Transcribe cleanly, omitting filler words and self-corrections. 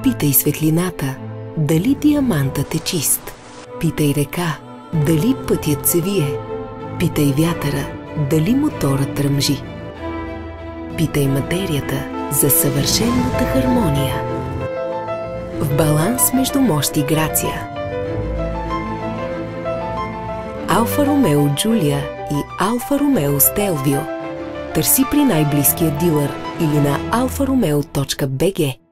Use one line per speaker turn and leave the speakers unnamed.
Питай светлината, дали диамантът е чист. Питай река, дали пътят се вие. Питай вятъра, дали моторът тръмжи. Питай материята за съвършената хармония. В баланс между мощ и грация. Алфа Ромео Джулия и Алфа Ромео Стелвио. Търси при най-близкия дилър или на alfaromeo.bg.